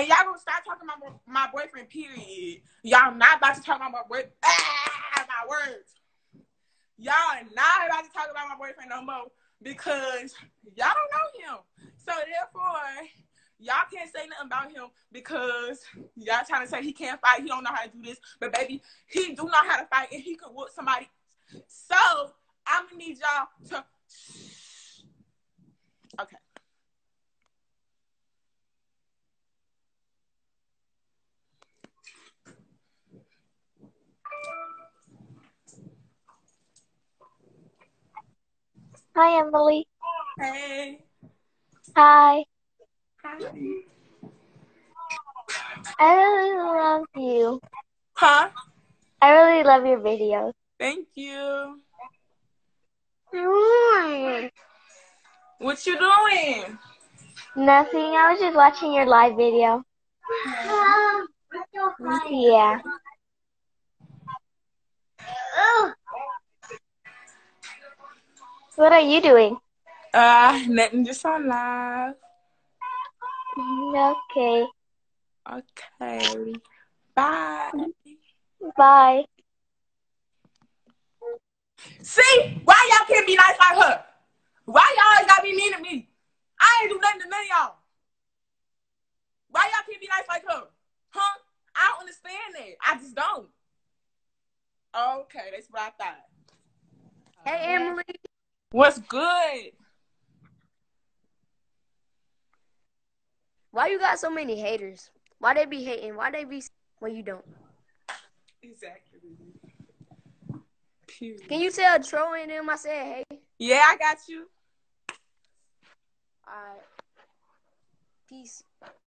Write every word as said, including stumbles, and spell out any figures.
And y'all gonna start talking about my, my boyfriend, period. Y'all not about to talk about my boyfriend. Ah, my words. Y'all are not about to talk about my boyfriend no more because y'all don't know him. So therefore, y'all can't say nothing about him because y'all trying to say he can't fight. He don't know how to do this. But baby, he do know how to fight and he could whoop somebody. So I'm gonna need y'all to. Okay. Hi, Emily. Hey. Hi. Hi. I really love you. Huh? I really love your videos. Thank you. Mm. What you doing? Nothing. I was just watching your live video. Yeah. What are you doing? Uh, nothing, just on live. Okay. Okay. Bye. Bye. See? Why y'all can't be nice like her? Why y'all always gotta be mean to me? I ain't do nothing to none of y'all. Why y'all can't be nice like her? Huh? I don't understand that. I just don't. Okay, that's what I thought. Hey, Emily. What's good? Why you got so many haters? Why they be hating? Why they be when you don't? Exactly. Period. Can you tell Troy and them I said hey? Yeah, I got you. Alright. Peace.